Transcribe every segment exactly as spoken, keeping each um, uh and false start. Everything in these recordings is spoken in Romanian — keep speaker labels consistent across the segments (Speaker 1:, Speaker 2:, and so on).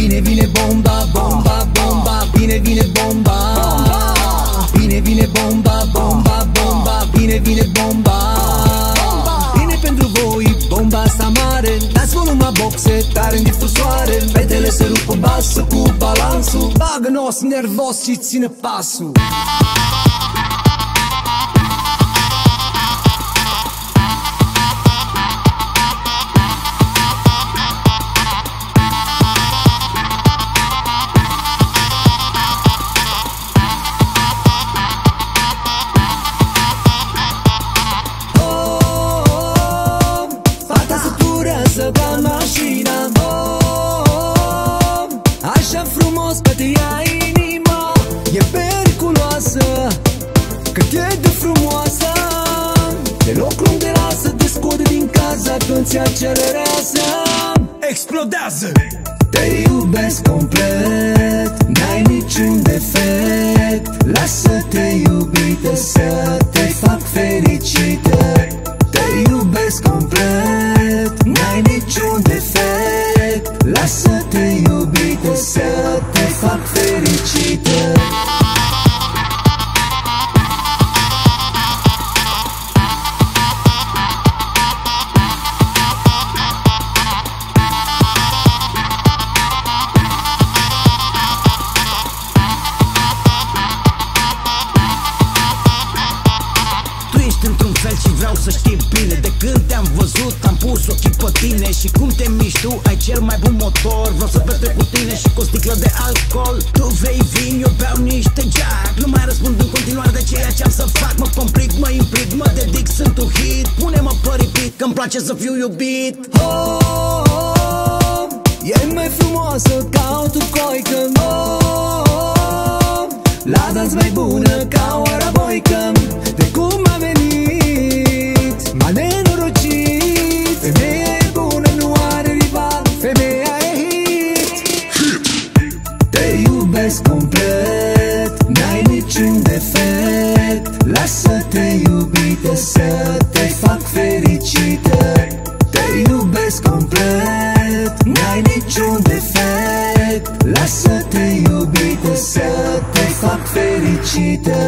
Speaker 1: Bine vine bomba, bomba, bomba, bine vine bomba. Bine vine bomba, bomba, bomba, bine vine bomba. Bine pentru voi, bomba asta mare. Dați voluma boxe, tare în difuzoare. Fetele se rup în basă cu balansul. Bagă nos nervos și ține pasul.
Speaker 2: Ca mașina, oh, așa frumos că te ia inima. E periculoasă, cât e de frumoasă. Deloc nu te lasă, te scoate din casa când ți-a cerereasă. Explodează! Te iubesc complet, n-ai niciun defect. Lasă-te iubite să te fac fericită. Te iubesc complet, n-ai niciun defect. Lasă-te iubite să te fac fericită.
Speaker 3: Într-un fel și vreau să știi bine. De când te-am văzut am pus ochii pe tine. Și cum te miști tu, ai cel mai bun motor. Vreau să petrec cu tine și cu o sticlă de alcool. Tu vrei vin, eu beau niște jack. Nu mai răspund în continuare de ceea ce am să fac. Mă complic, mă implic, mă dedic, sunt un hit. Pune-mă pe repeat, că-mi place să fiu iubit.
Speaker 2: Oh, oh, oh, e mai frumoasă ca o turcoică. Oh, oh, oh, la dans mai bună ca o araboică. De cum a venit, m-a nenorocit. Femeia e bună, nu are rival, femeia e hit. Te iubesc complet, n-ai niciun defect. Lasă-te iubite să te fac fericită. Te iubesc complet, n-ai niciun defect. Lasă-te iubite să te fac fericită.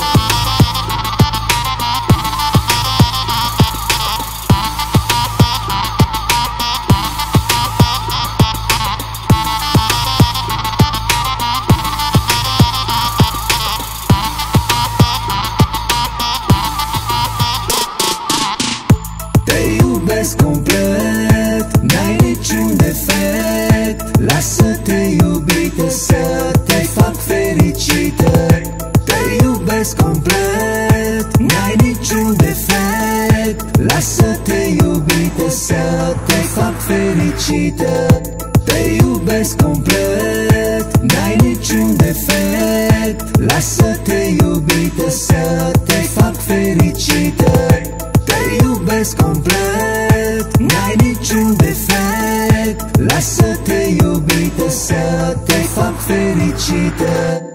Speaker 2: Te iubesc complet, n-ai niciun defect. Lasă-te iubite să te fac fericită. Te iubesc complet, n-ai niciun defect. Lasă-te iubite să te fac fericită. Te iubesc complet, n-ai niciun defect. Lasă-te iubite să te fac fericită. Te iubesc complet, n-ai niciun defect. Lasă-te iubite să te fac fericită.